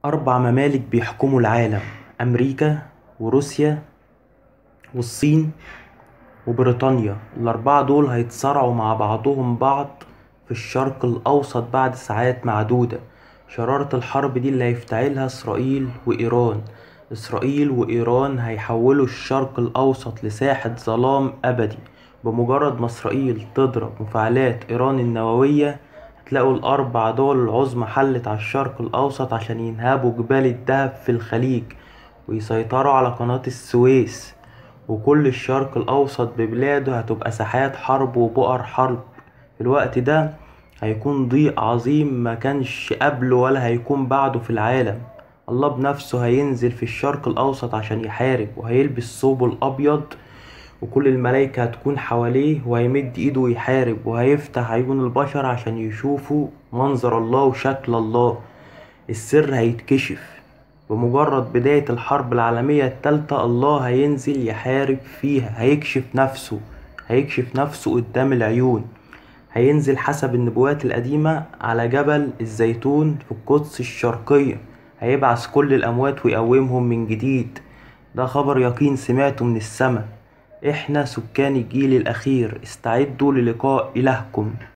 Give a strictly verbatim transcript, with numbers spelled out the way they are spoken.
أربع ممالك بيحكموا العالم: أمريكا وروسيا والصين وبريطانيا. الأربعة دول هيتصارعوا مع بعضهم بعض في الشرق الأوسط بعد ساعات معدودة. شرارة الحرب دي اللي هيفتعلها إسرائيل وإيران. إسرائيل وإيران هيحولوا الشرق الأوسط لساحة ظلام أبدي. بمجرد ما إسرائيل تضرب مفاعلات إيران النووية، هتلاقوا الأربع دول العظمى حلت على الشرق الأوسط عشان ينهبوا جبال الدهب في الخليج ويسيطروا على قناة السويس. وكل الشرق الأوسط ببلاده هتبقى ساحات حرب وبؤر حرب. في الوقت ده هيكون ضيق عظيم ما كانش قبله ولا هيكون بعده في العالم. الله بنفسه هينزل في الشرق الأوسط عشان يحارب، وهيلبس ثوبه الأبيض وكل الملايكة هتكون حواليه، وهيمد ايده ويحارب، وهيفتح عيون البشر عشان يشوفوا منظر الله وشكل الله. السر هيتكشف. بمجرد بداية الحرب العالمية التالتة الله هينزل يحارب فيها، هيكشف نفسه هيكشف نفسه قدام العيون. هينزل حسب النبوات القديمة على جبل الزيتون في القدس الشرقية، هيبعث كل الأموات ويقومهم من جديد. ده خبر يقين سمعته من السماء. احنا سكان الجيل الأخير، استعدوا للقاء إلهكم.